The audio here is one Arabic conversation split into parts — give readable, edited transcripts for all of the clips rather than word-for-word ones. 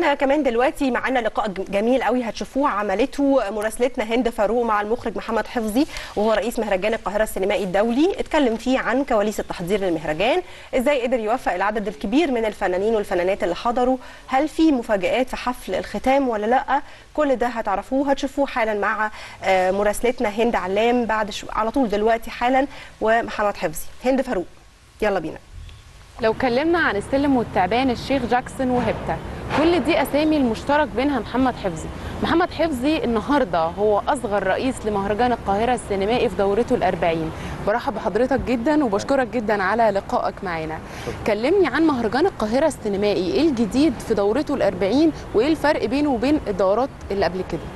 احنا كمان دلوقتي معانا لقاء جميل قوي هتشوفوه عملته مراسلتنا هند فاروق مع المخرج محمد حفظي، وهو رئيس مهرجان القاهره السينمائي الدولي. اتكلم فيه عن كواليس التحضير للمهرجان، ازاي قدر يوفق العدد الكبير من الفنانين والفنانات اللي حضروا، هل في مفاجآت في حفل الختام ولا لا. كل ده هتعرفوه هتشوفوه حالا مع مراسلتنا هند علام بعد على طول دلوقتي حالا، ومحمد حفظي. هند فاروق يلا بينا. لو اتكلمنا عن السلم والتعبان، الشيخ جاكسون وهبته، كل دي اسامي المشترك بينها محمد حفظي. محمد حفظي النهارده هو اصغر رئيس لمهرجان القاهره السينمائي في دورته ال40. برحب بحضرتك جدا وبشكرك جدا على لقائك معانا. كلمني عن مهرجان القاهره السينمائي، ايه الجديد في دورته ال40 وايه الفرق بينه وبين الدورات اللي قبل كده؟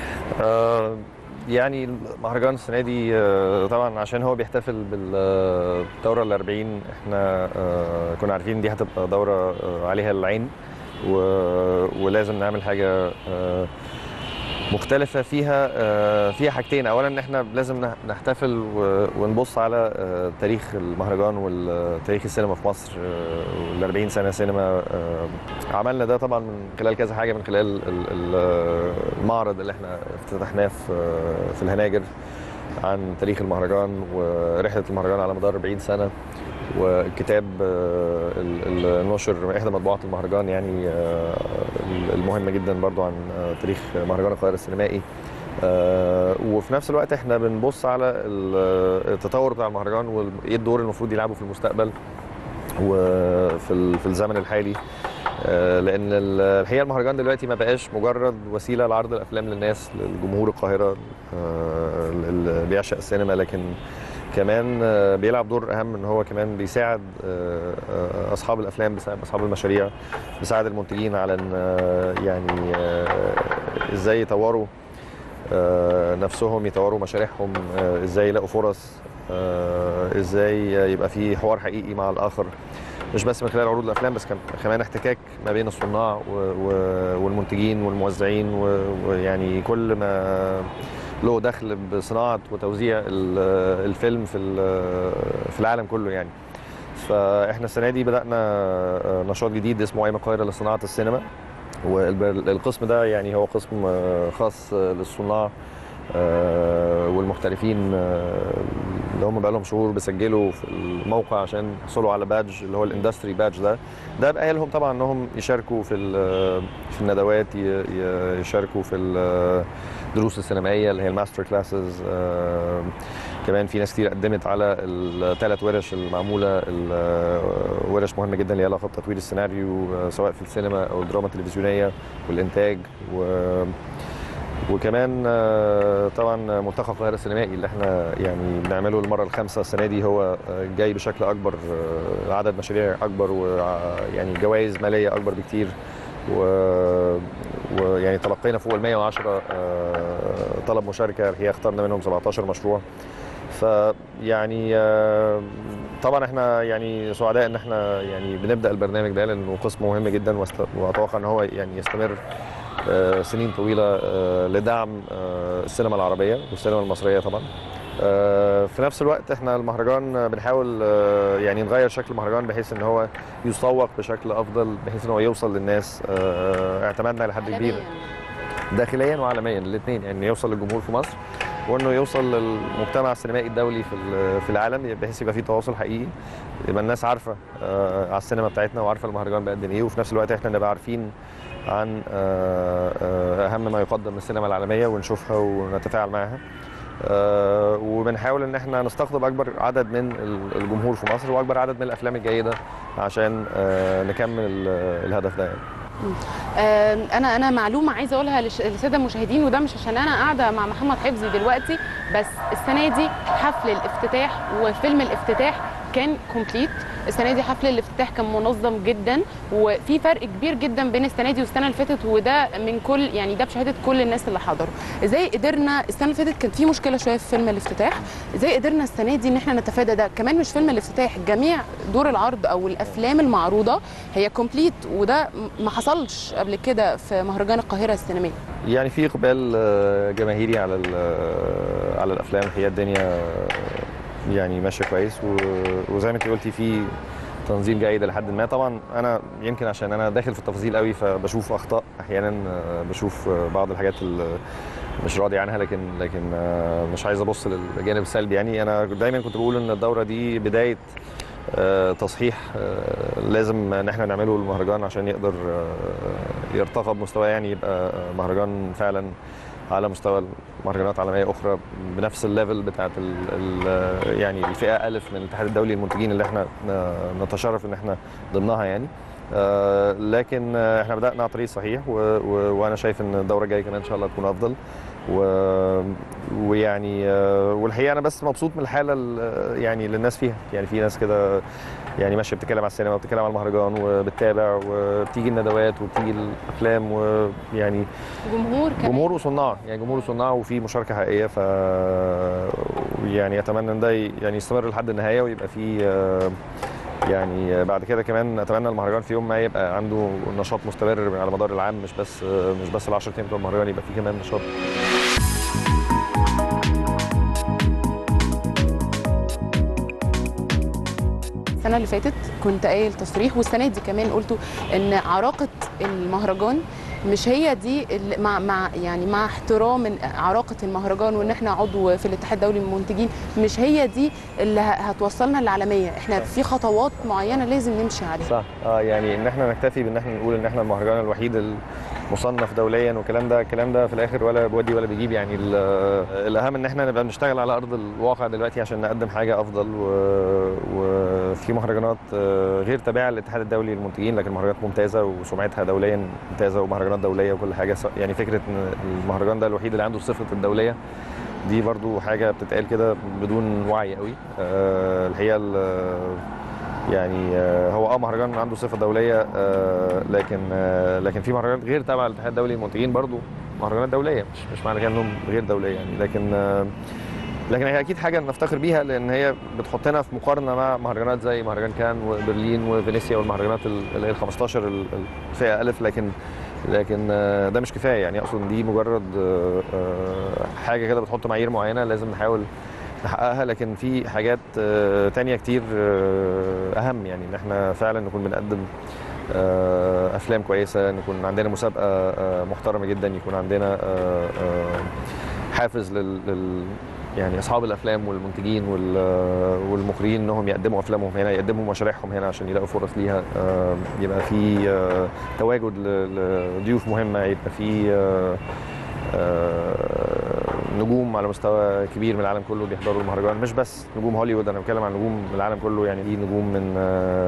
يعني المهرجان السنه دي طبعا عشان هو بيحتفل بالدوره ال40، احنا كنا عارفين دي هتبقى دوره عليها العين، ولازم نعمل حاجه مختلفه فيها حاجتين. اولا ان احنا لازم نحتفل ونبص على تاريخ المهرجان وتاريخ السينما في مصر، وال40 سنه سينما. عملنا ده طبعا من خلال كذا حاجه، من خلال المعرض اللي احنا افتتحناه في الهناجر عن تاريخ المهرجان ورحله المهرجان على مدار 40 سنه، والكتاب النشر احدى مطبوعات المهرجان يعني المهمه جدا برضو عن تاريخ مهرجان القاهره السينمائي. وفي نفس الوقت احنا بنبص على التطور بتاع المهرجان وايه الدور المفروض يلعبه في المستقبل وفي الزمن الحالي، لان الحقيقه المهرجان دلوقتي ما بقاش مجرد وسيله لعرض الافلام للناس، للجمهور القاهره اللي بيعشق السينما، لكن كمان بيلعب دور اهم ان هو كمان بيساعد اصحاب الافلام، بيساعد اصحاب المشاريع، بيساعد المنتجين على ان يعني ازاي يطوروا نفسهم، يطوروا مشاريعهم، ازاي يلاقوا فرص، ازاي يبقى في حوار حقيقي مع الاخر، مش بس من خلال عروض الافلام، بس كمان احتكاك ما بين الصناع والمنتجين والموزعين، ويعني كل ما له دخل بصناعه وتوزيع الفيلم في العالم كله يعني. فاحنا السنه دي بدانا نشاط جديد اسمه ايام القاهره لصناعه السينما، والقسم ده يعني هو قسم خاص للصناع والمحترفين اللي هم بقى لهم شهور بيسجلوا في الموقع عشان يحصلوا على بادج اللي هو الاندستري بادج. ده بقى لهم طبعا انهم يشاركوا في الندوات، يشاركوا في الدروس السينمائيه اللي هي الماستر كلاسز. كمان في ناس كتير قدمت على الثلاث ورش المعموله، ورش مهمه جدا ليها علاقه بتطوير السيناريو سواء في السينما او الدراما التلفزيونيه والانتاج، وكمان طبعا ملتقى القاهره السينمائي اللي احنا يعني بنعمله المره الخامسه السنه دي، هو جاي بشكل اكبر، عدد مشاريع اكبر، ويعني جوائز ماليه اكبر بكتير، ويعني تلقينا فوق ال 110 طلب مشاركه، هي اخترنا منهم 17 مشروع. فيعني طبعا احنا يعني سعداء ان احنا يعني بنبدا البرنامج ده، لانه قسم مهم جدا، واتوقع ان هو يعني يستمر سنين طويله لدعم السينما العربيه والسينما المصريه طبعا. في نفس الوقت احنا المهرجان بنحاول يعني نغير شكل المهرجان بحيث ان هو يسوق بشكل افضل، بحيث ان هو يوصل للناس. اعتمدنا لحد كبير داخليا وعالميا الاثنين، يعني يوصل للجمهور في مصر، وانه يوصل للمجتمع السينمائي الدولي في العالم، بحيث يبقى في تواصل حقيقي، يبقى الناس عارفه على السينما بتاعتنا وعارفه المهرجان بيقدم ايه، وفي نفس الوقت احنا نبقى عارفين عن اهم ما يقدم من السينما العالميه ونشوفها ونتفاعل معها. وبنحاول ان احنا نستقطب اكبر عدد من الجمهور في مصر واكبر عدد من الافلام الجيده عشان نكمل الهدف ده يعني. انا معلومه عايزه اقولها للساده المشاهدين، وده مش عشان انا قاعده مع محمد حفظي دلوقتي بس، السنه دي حفل الافتتاح وفيلم الافتتاح كان كومبليت. السنه دي حفل الافتتاح كان منظم جدا، وفي فرق كبير جدا بين السنه دي والسنه اللي فاتت، وده من كل يعني ده بشهاده كل الناس اللي حضروا. ازاي قدرنا السنه اللي فاتت كان في مشكله شويه في فيلم الافتتاح، ازاي قدرنا السنه دي ان احنا نتفادى ده؟ كمان مش فيلم الافتتاح، جميع دور العرض او الافلام المعروضه هي كومبليت، وده ما حصلش قبل كده في مهرجان القاهره السينمائي. يعني في اقبال جماهيري على الافلام، هي الدنيا يعني ماشيه كويس، وزي ما انت قلتي في تنظيم جيد لحد ما. طبعا انا يمكن عشان انا داخل في التفاصيل قوي فبشوف اخطاء احيانا، بشوف بعض الحاجات اللي مش راضي عنها، لكن مش عايز ابص للجانب السلبي. يعني انا دايما كنت بقول ان الدوره دي بدايه تصحيح لازم ان احنا نعمله المهرجان عشان يقدر يرتقى بمستوى، يعني يبقى مهرجان فعلا على مستوى المهرجانات العالميه اخرى بنفس الليفل بتاعت يعني الفئه الف من الاتحاد الدولي للمنتجين اللي احنا نتشرف ان احنا ضمنها يعني. لكن احنا بدأنا على طريق صحيح، وانا شايف ان الدوره الجايه كمان ان شاء الله تكون افضل. ويعني والحقيقه انا بس مبسوط من الحاله يعني اللي الناس فيها. يعني في ناس كده يعني ماشيه بتتكلم على السينما وبتتكلم على المهرجان وبتتابع وبتيجي الندوات وبتيجي الافلام، ويعني جمهور وصناع، يعني جمهور وصناع وفي مشاركه حقيقيه. يعني اتمنى ان ده يعني يستمر لحد النهايه ويبقى في يعني بعد كده كمان اتمنى المهرجان في يوم ما يبقى عنده نشاط مستمر على مدار العام، مش بس ال10 ايام بتوع المهرجان، يبقى في كمان نشاط. السنه اللي فاتت كنت قايل تصريح، والسنه دي كمان قلته ان عراقه المهرجان مش هي دي مع احترام عراقه المهرجان وان احنا عضو في الاتحاد الدولي للمنتجين، مش هي دي اللي هتوصلنا للعالميه. احنا في خطوات معينه لازم نمشي عليها. صح. يعني ان احنا نكتفي بان احنا نقول ان احنا المهرجان الوحيد المصنف دوليا والكلام ده في الاخر ولا بيودي ولا بيجيب. يعني الاهم ان احنا نبقى بنشتغل على ارض الواقع دلوقتي عشان نقدم حاجه افضل. وفي مهرجانات غير تابعه للاتحاد الدولي للمنتجين لكن مهرجانات ممتازه وسمعتها دوليا ممتازه ومهرجانات دوليه وكل حاجه. يعني فكره ان المهرجان ده الوحيد اللي عنده صفه الدوليه دي برضو حاجه بتتقال كده بدون وعي قوي. الحقيقه يعني هو مهرجان عنده صفه دوليه، لكن في مهرجانات غير تابعه للاتحاد الدولي للمنتجين برضو مهرجانات دوليه، مش معنى كده انهم غير دوليه يعني. لكن هي اكيد حاجه نفتخر بيها لان هي بتحطنا في مقارنه مع مهرجانات زي مهرجان كان وبرلين وفينيسيا والمهرجانات اللي هي ال 15 الفئه الف. لكن ده مش كفايه يعني. اقصد دي مجرد حاجه كده بتحط معايير معينه لازم نحاول نحققها، لكن في حاجات تانية كتير اهم. يعني ان احنا فعلا نكون بنقدم افلام كويسه، نكون عندنا مسابقه محترمه جدا، يكون عندنا حافز يعني اصحاب الافلام والمنتجين والمخرجين انهم يقدموا افلامهم هنا، يقدموا مشاريعهم هنا عشان يلاقوا فرص ليها. يبقى في تواجد لضيوف مهمه، يبقى في نجوم على مستوى كبير من العالم كله بيحضروا المهرجان، مش بس نجوم هوليوود، انا بتكلم عن نجوم من العالم كله. يعني في نجوم من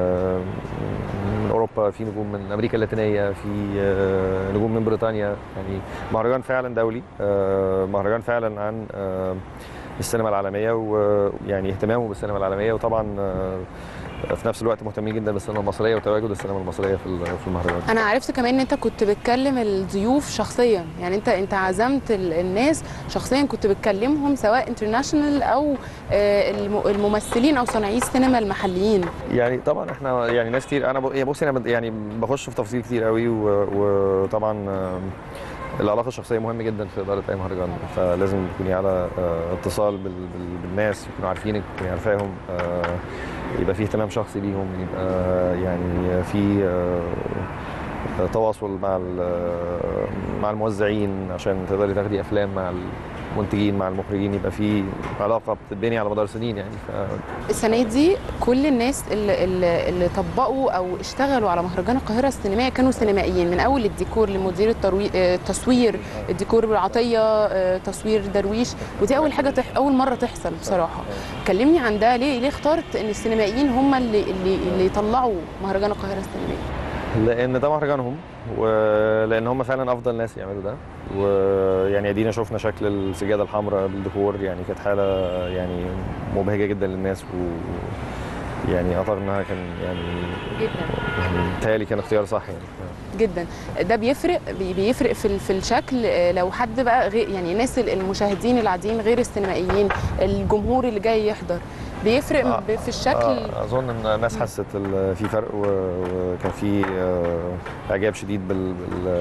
اوروبا، في نجوم من امريكا اللاتينيه، في نجوم من بريطانيا. يعني مهرجان فعلا دولي، مهرجان فعلا عن السينما العالميه ويعني اهتمامه بالسينما العالميه، وطبعا في نفس الوقت مهتمين جدا بالسينما المصريه وتواجد السينما المصريه في المهرجان. انا عرفت كمان ان انت كنت بتكلم الضيوف شخصيا، يعني انت عزمت الناس شخصيا، كنت بتكلمهم سواء انترناشونال او الممثلين او صانعي السينما المحليين. يعني طبعا احنا يعني ناس كتير، انا بصي انا يعني بخش في تفاصيل كتير قوي، وطبعا العلاقه الشخصيه مهمه جدا في اداره اي مهرجان، فلازم تكوني على اتصال بالناس، يكونوا عارفينك، تكوني عارفاهم، يبقى في اهتمام شخصي بيهم، يبقى يعني في تواصل مع الموزعين عشان تقدري تاخدي افلام مع المنتجين مع المخرجين، يبقى في علاقه بتتبني على مدار سنين يعني. السنه دي كل الناس اللي طبقوا او اشتغلوا على مهرجان القاهره السينمائي كانوا سينمائيين، من اول الديكور لمدير التصوير، الديكور بالعطيه، تصوير درويش، ودي اول حاجه اول مره تحصل بصراحه. كلمني عن ده، ليه اخترت ان السينمائيين هم اللي يطلعوا مهرجان القاهره السينمائي؟ لان ده مهرجانهم، ولان هم فعلا افضل ناس يعملوا ده. ويعني ادينا شفنا شكل السجاده الحمراء بالديكور، يعني كانت حاله يعني مبهجه جدا للناس، يعني اعتقد انها كان يعني بيتهيألي كان اختيار صح يعني جدا. ده بيفرق في الشكل. لو حد بقى غير يعني الناس المشاهدين العاديين غير السينمائيين، الجمهور اللي جاي يحضر، بيفرق في الشكل. اظن ان الناس حست في فرق، وكان في اعجاب شديد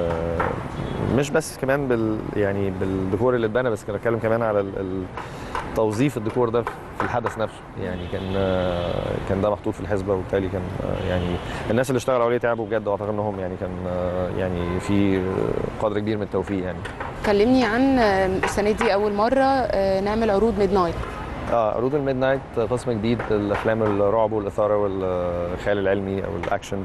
مش بس كمان يعني بالديكور اللي اتبنى، بس كان بتكلم كمان على توظيف الديكور ده في الحدث نفسه، يعني كان ده محطوط في الحسبه، وبالتالي كان يعني الناس اللي اشتغلوا عليه تعبوا بجد، واعتقد انهم يعني كان يعني في قدر كبير من التوفيق يعني. كلمني عن السنه دي اول مره نعمل عروض ميد نايت. عروض الميد نايت قسم جديد الافلام الرعب والاثاره والخيال العلمي او الاكشن.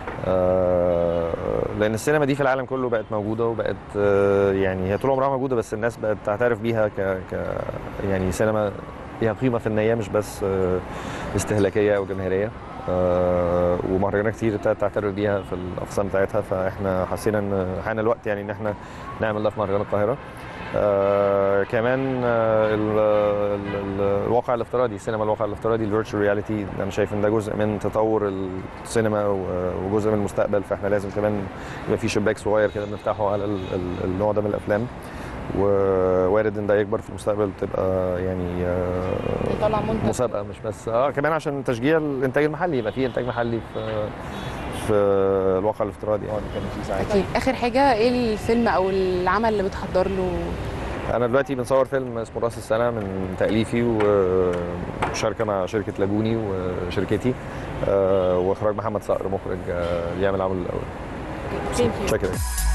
لان السينما دي في العالم كله بقت موجوده، وبقت يعني هي طول عمرها موجوده، بس الناس بقت تعترف بيها يعني سينما ليها قيمه فنيه مش بس استهلاكيه او جماهيريه. ومهرجانات كتير ابتدت تعترف بيها في الاقسام بتاعتها، فاحنا حسينا ان حان الوقت يعني ان احنا نعمل ده في مهرجان القاهره. كمان الواقع الافتراضي، السينما الواقع الافتراضي، الفيرتشوال رياليتي، انا شايف ان ده جزء من تطور السينما وجزء من المستقبل، فاحنا لازم كمان يبقى في شباك صغير كده بنفتحه على النوع ده من الافلام، ووارد ان ده يكبر في المستقبل، تبقى يعني يطلع منتج مسابقه مش بس كمان عشان تشجيع الانتاج المحلي، يبقى في انتاج محلي في الواقع الافتراضي يعني كان في ساعتها. اكيد. اخر حاجه، ايه الفيلم او العمل اللي بتحضر له؟ انا دلوقتي بنصور فيلم اسمه راس السنه من تاليفي، وشاركه مع شركه لاجوني وشركتي، واخراج محمد صقر مخرج، يعمل العمل الاول. Thank you. شكرا.